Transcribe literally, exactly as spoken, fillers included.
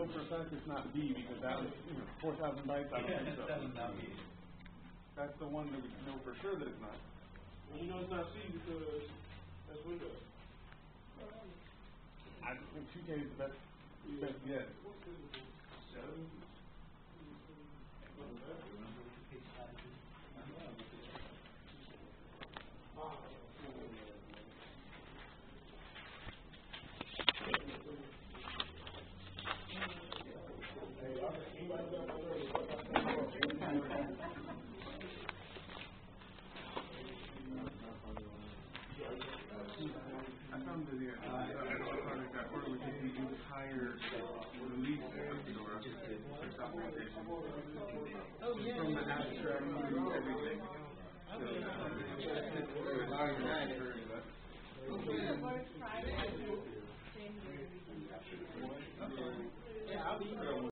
know for a fact it's not B because that was, you know, four thousand bytes. I don't Yeah, think so. that's not B. That's the one that we know for sure that it's not. Well, you know it's not C because that's Windows. I think two K is the best, best guess. Seven. I found the uh, project that where we take the entire release or documentation. Oh, yeah. From the abstract to everything. So, uh, it's, it's, it's, it's, Well, good. Works Friday.